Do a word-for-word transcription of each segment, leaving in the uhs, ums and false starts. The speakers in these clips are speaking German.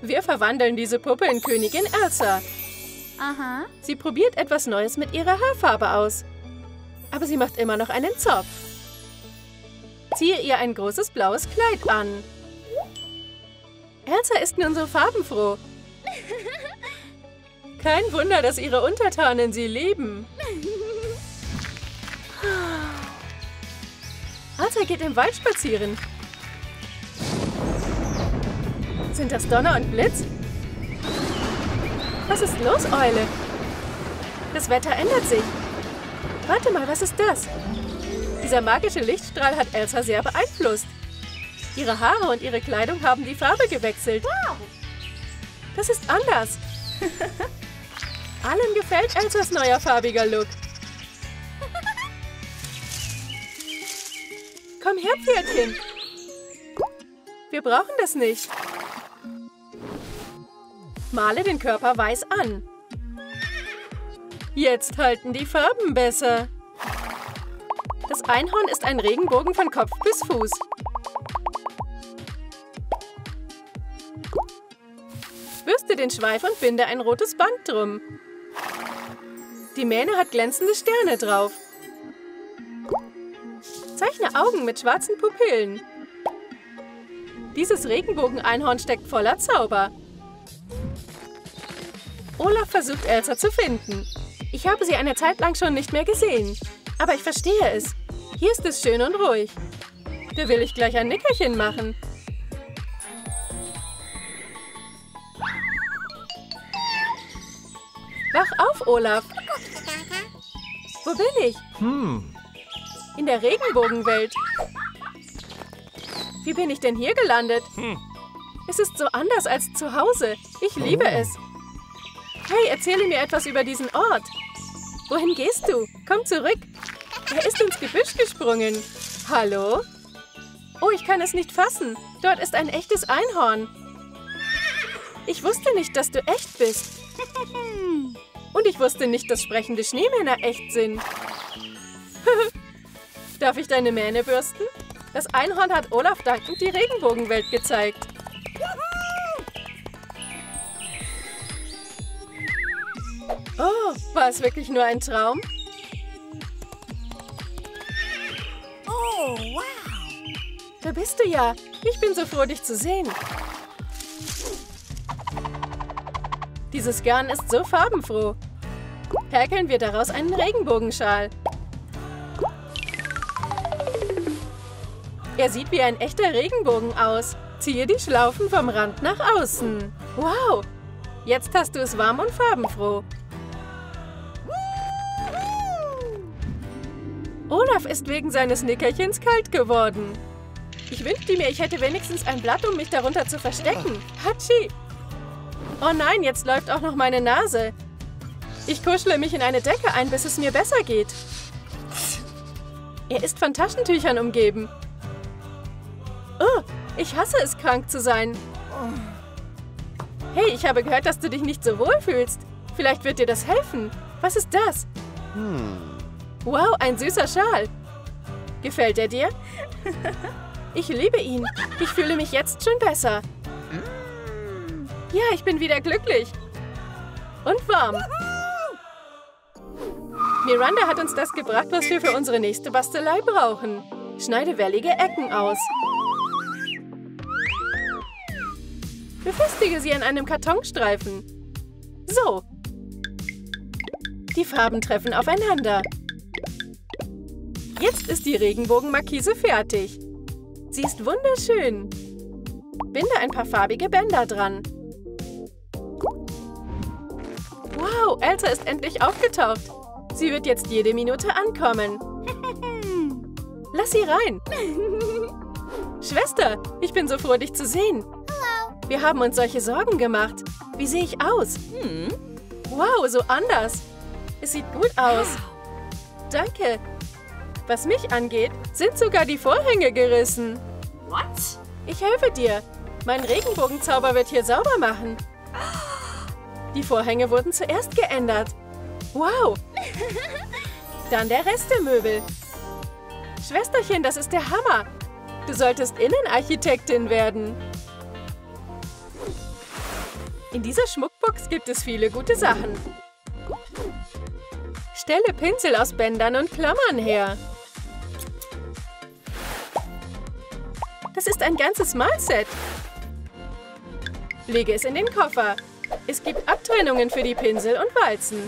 Wir verwandeln diese Puppe in Königin Elsa. Aha. Sie probiert etwas Neues mit ihrer Haarfarbe aus. Aber sie macht immer noch einen Zopf. Ziehe ihr ein großes blaues Kleid an. Elsa ist nun so farbenfroh. Kein Wunder, dass ihre Untertanen sie lieben. Elsa geht im Wald spazieren. Sind das Donner und Blitz? Was ist los, Eule? Das Wetter ändert sich. Warte mal, was ist das? Dieser magische Lichtstrahl hat Elsa sehr beeinflusst. Ihre Haare und ihre Kleidung haben die Farbe gewechselt. Das ist anders. Allen gefällt Elsas neuer farbiger Look. Komm her, Pferdchen. Wir brauchen das nicht. Male den Körper weiß an. Jetzt halten die Farben besser. Das Einhorn ist ein Regenbogen von Kopf bis Fuß. Bürste den Schweif und binde ein rotes Band drum. Die Mähne hat glänzende Sterne drauf. Zeichne Augen mit schwarzen Pupillen. Dieses Regenbogen-Einhorn steckt voller Zauber. Olaf versucht, Elsa zu finden. Ich habe sie eine Zeit lang schon nicht mehr gesehen. Aber ich verstehe es. Hier ist es schön und ruhig. Da will ich gleich ein Nickerchen machen. Wach auf, Olaf. Wo bin ich? Hm. In der Regenbogenwelt. Wie bin ich denn hier gelandet? Hm. Es ist so anders als zu Hause. Ich liebe es. Hey, erzähle mir etwas über diesen Ort. Wohin gehst du? Komm zurück. Er ist ins Gebüsch gesprungen. Hallo? Oh, ich kann es nicht fassen. Dort ist ein echtes Einhorn. Ich wusste nicht, dass du echt bist. Und ich wusste nicht, dass sprechende Schneemänner echt sind. Darf ich deine Mähne bürsten? Das Einhorn hat Olaf dankend die Regenbogenwelt gezeigt. Oh, war es wirklich nur ein Traum? Oh, wow. Da bist du ja. Ich bin so froh, dich zu sehen. Dieses Garn ist so farbenfroh. Häkeln wir daraus einen Regenbogenschal. Er sieht wie ein echter Regenbogen aus. Ziehe die Schlaufen vom Rand nach außen. Wow! Jetzt hast du es warm und farbenfroh. Olaf ist wegen seines Nickerchens kalt geworden. Ich wünschte mir, ich hätte wenigstens ein Blatt, um mich darunter zu verstecken. Hatschi! Oh nein, jetzt läuft auch noch meine Nase. Ich kuschle mich in eine Decke ein, bis es mir besser geht. Er ist von Taschentüchern umgeben. Oh, ich hasse es, krank zu sein. Hey, ich habe gehört, dass du dich nicht so wohl fühlst. Vielleicht wird dir das helfen. Was ist das? Hm. Wow, ein süßer Schal. Gefällt er dir? Ich liebe ihn. Ich fühle mich jetzt schon besser. Ja, ich bin wieder glücklich. Und warm. Miranda hat uns das gebracht, was wir für unsere nächste Bastelei brauchen. Schneide wellige Ecken aus. Befestige sie an einem Kartonstreifen. So. Die Farben treffen aufeinander. Jetzt ist die Regenbogenmarkise fertig. Sie ist wunderschön. Binde ein paar farbige Bänder dran. Wow, Elsa ist endlich aufgetaucht. Sie wird jetzt jede Minute ankommen. Lass sie rein. Schwester, ich bin so froh, dich zu sehen. Wir haben uns solche Sorgen gemacht. Wie sehe ich aus? Hm. Wow, so anders. Es sieht gut aus. Danke. Was mich angeht, sind sogar die Vorhänge gerissen. What? Ich helfe dir. Mein Regenbogenzauber wird hier sauber machen. Die Vorhänge wurden zuerst geändert. Wow. Dann der Rest der Möbel. Schwesterchen, das ist der Hammer. Du solltest Innenarchitektin werden. In dieser Schmuckbox gibt es viele gute Sachen. Stelle Pinsel aus Bändern und Klammern her. Das ist ein ganzes Malset. Lege es in den Koffer. Es gibt Abtrennungen für die Pinsel und Walzen.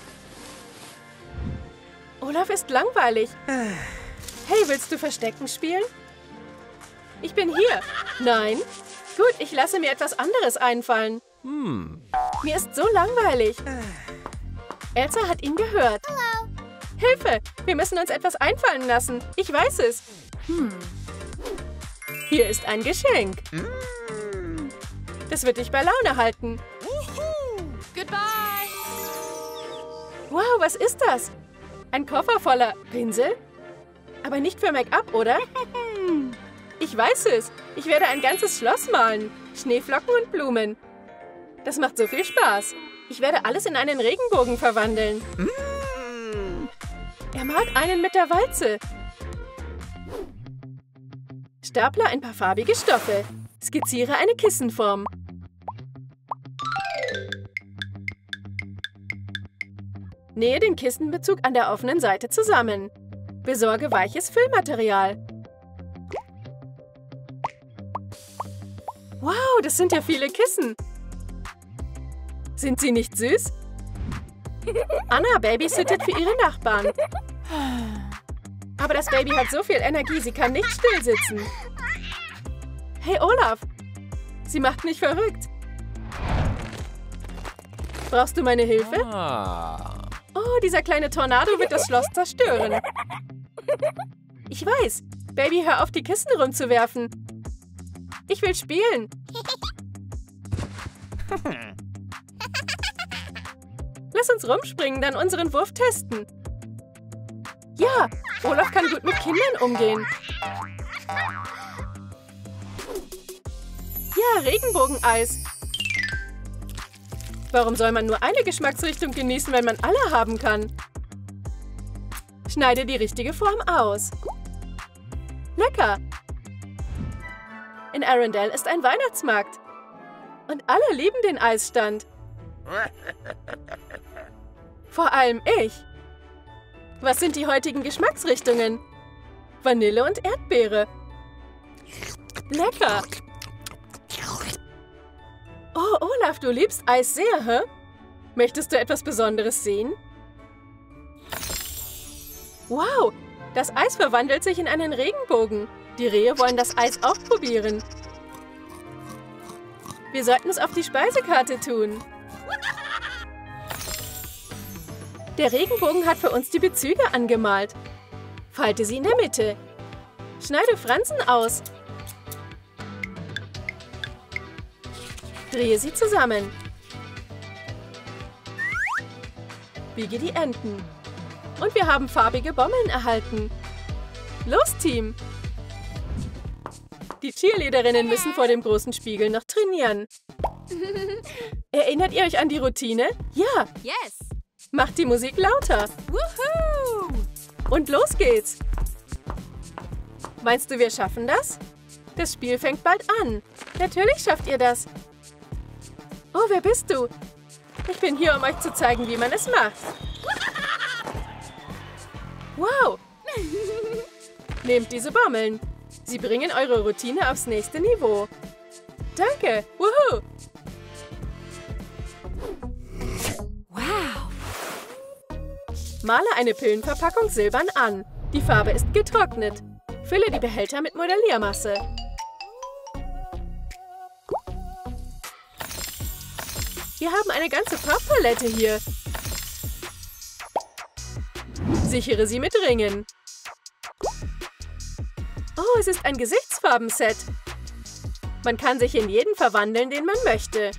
Olaf ist langweilig. Hey, willst du Verstecken spielen? Ich bin hier. Nein? Gut, ich lasse mir etwas anderes einfallen. Hm. Mir ist so langweilig. Elsa hat ihn gehört. Hello. Hilfe! Wir müssen uns etwas einfallen lassen. Ich weiß es. Hm. Hier ist ein Geschenk. Das wird dich bei Laune halten. Goodbye. Wow, was ist das? Ein Koffer voller Pinsel? Aber nicht für Make-up, oder? Ich weiß es. Ich werde ein ganzes Schloss malen. Schneeflocken und Blumen. Das macht so viel Spaß. Ich werde alles in einen Regenbogen verwandeln. Er malt einen mit der Walze. Stapler ein paar farbige Stoffe. Skizziere eine Kissenform. Nähe den Kissenbezug an der offenen Seite zusammen. Besorge weiches Füllmaterial. Wow, das sind ja viele Kissen. Sind sie nicht süß? Anna babysittet für ihre Nachbarn. Aber das Baby hat so viel Energie, sie kann nicht still sitzen. Hey Olaf, sie macht mich verrückt. Brauchst du meine Hilfe? Ah. Oh, dieser kleine Tornado wird das Schloss zerstören. Ich weiß. Baby, hör auf, die Kissen rumzuwerfen. Ich will spielen. Lass uns rumspringen, dann unseren Wurf testen. Ja, Olaf kann gut mit Kindern umgehen. Ja, Regenbogeneis. Warum soll man nur eine Geschmacksrichtung genießen, wenn man alle haben kann? Schneide die richtige Form aus. Lecker. In Arendelle ist ein Weihnachtsmarkt. Und alle lieben den Eisstand. Vor allem ich. Was sind die heutigen Geschmacksrichtungen? Vanille und Erdbeere. Lecker. Oh, Olaf, du liebst Eis sehr, hä? Möchtest du etwas Besonderes sehen? Wow, das Eis verwandelt sich in einen Regenbogen. Die Rehe wollen das Eis auch probieren. Wir sollten es auf die Speisekarte tun. Der Regenbogen hat für uns die Bezüge angemalt. Falte sie in der Mitte. Schneide Fransen aus. Drehe sie zusammen. Biege die Enden. Und wir haben farbige Bommeln erhalten. Los, Team! Die Cheerleaderinnen müssen vor dem großen Spiegel noch trainieren. Erinnert ihr euch an die Routine? Ja! Yes. Macht die Musik lauter. Woohoo. Und los geht's! Meinst du, wir schaffen das? Das Spiel fängt bald an. Natürlich schafft ihr das. Oh, wer bist du? Ich bin hier, um euch zu zeigen, wie man es macht. Wow! Nehmt diese Bommeln. Sie bringen eure Routine aufs nächste Niveau. Danke! Wuhu! Wow. Male eine Pillenverpackung silbern an. Die Farbe ist getrocknet. Fülle die Behälter mit Modelliermasse. Wir haben eine ganze Farbpalette hier. Sichere sie mit Ringen. Oh, es ist ein Gesichtsfarbenset. Man kann sich in jeden verwandeln, den man möchte.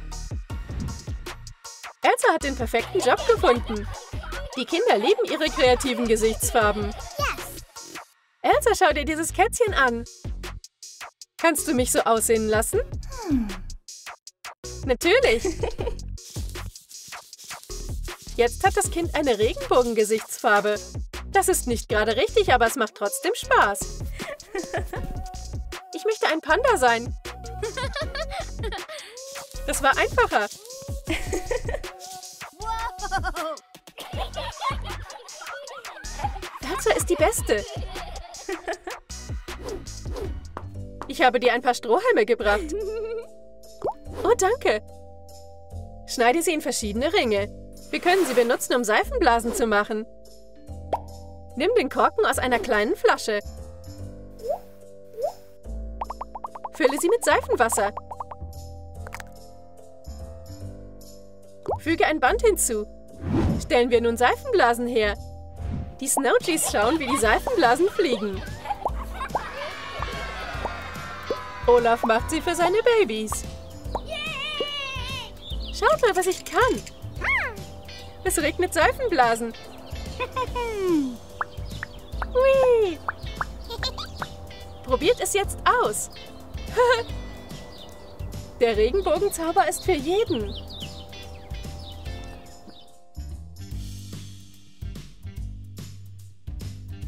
Elsa hat den perfekten Job gefunden. Die Kinder lieben ihre kreativen Gesichtsfarben. Elsa, schau dir dieses Kätzchen an. Kannst du mich so aussehen lassen? Hm. Natürlich. Jetzt hat das Kind eine Regenbogengesichtsfarbe. Das ist nicht gerade richtig, aber es macht trotzdem Spaß. Ich möchte ein Panda sein. Das war einfacher. Elsa ist die Beste. Ich habe dir ein paar Strohhalme gebracht. Oh, danke. Schneide sie in verschiedene Ringe. Wir können sie benutzen, um Seifenblasen zu machen. Nimm den Korken aus einer kleinen Flasche. Fülle sie mit Seifenwasser. Füge ein Band hinzu. Stellen wir nun Seifenblasen her. Die Snowgies schauen, wie die Seifenblasen fliegen. Olaf macht sie für seine Babys. Schaut mal, was ich kann. Es regnet Seifenblasen. Hui. Probiert es jetzt aus. Der Regenbogenzauber ist für jeden.